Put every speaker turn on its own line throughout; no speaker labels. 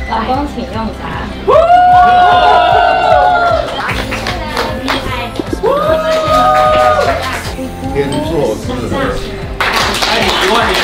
老公请用茶。
天作之合，
爱你1万年。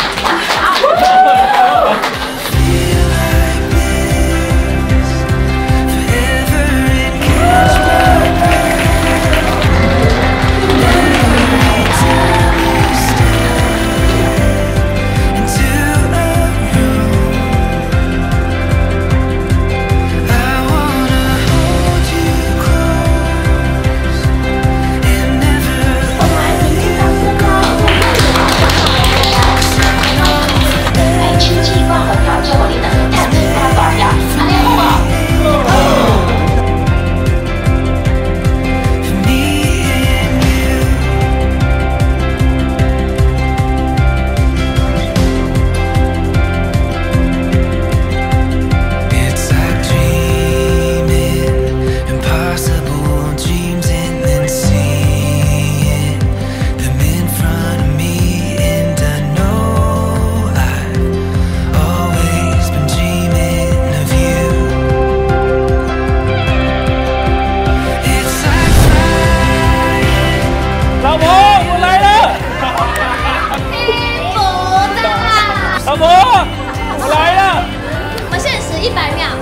老婆，我来了。
我们限时100秒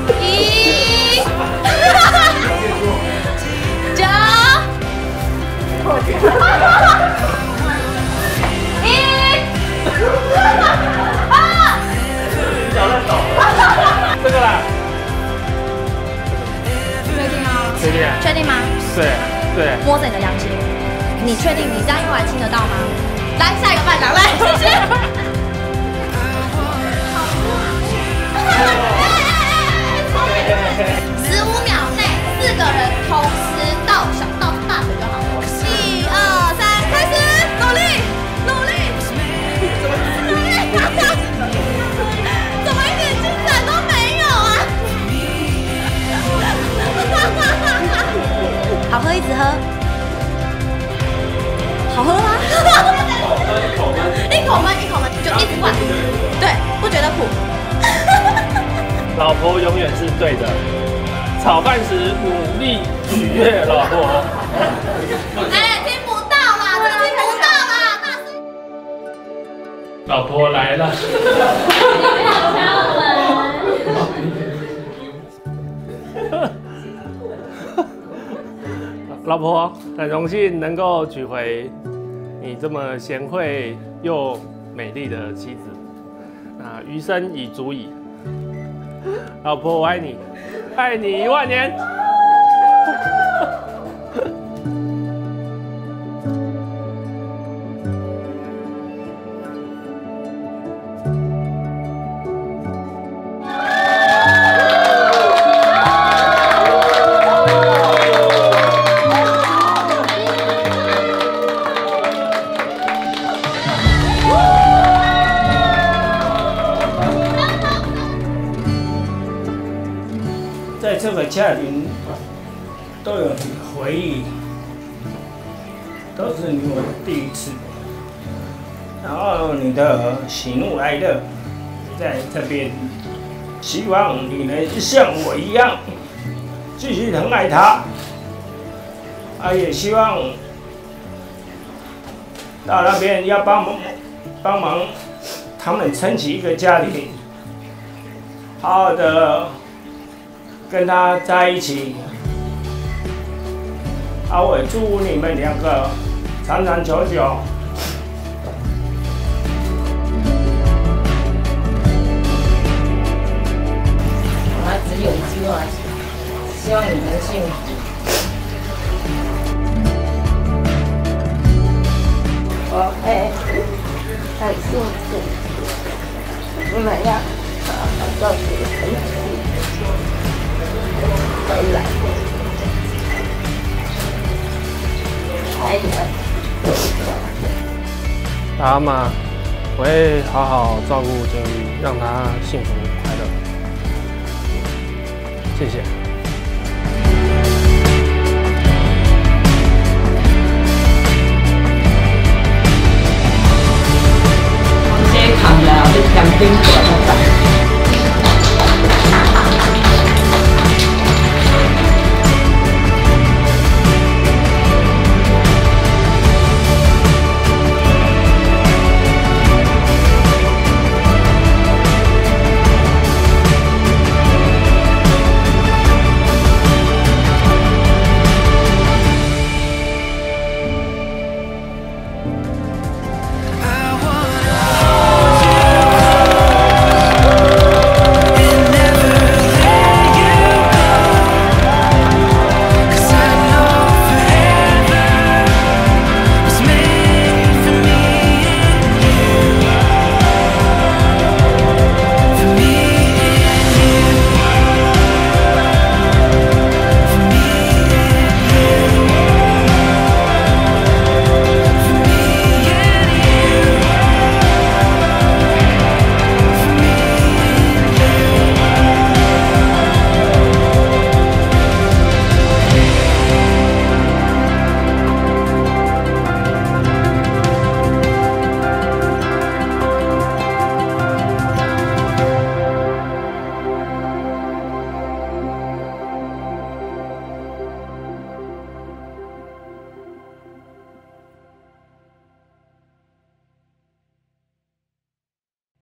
，1、9、
这个啦。
确定吗？
确定。
确定吗？
对对。
摸着你的阳具，你确定你这样一会儿亲得到吗？来，下一个班长，来，谢谢。15秒内4个人同时到大腿就好了。1、2、3，开始，努力，努力，努力！怎么一点进展都没有啊？好喝一直喝，好喝吗？一口闷，就一直灌，对，不觉得苦。
老婆永远是对的，炒饭时努力取悦老婆。
哎，听不到啦，这个听不到啦，大声。
老婆来了。老婆，很荣幸能够娶回你这么贤惠又美丽的妻子，那余生已足矣。老婆，我爱你，爱你1万年。
在这个家庭都有回忆，都是你我的第一次，然后你的喜怒哀乐在这边，希望你能像我一样继续疼爱他，也希望到那边要帮忙他们撑起一个家庭，好好的跟他在一起。我也祝福你们2个长长久久。
他只有一句话，希望你们幸福。我会很幸福，你们要好好照顾身体，回来，爱你们。
阿妈，我会好好照顾建宇，让他幸福快乐。谢谢。
我先扛了，我就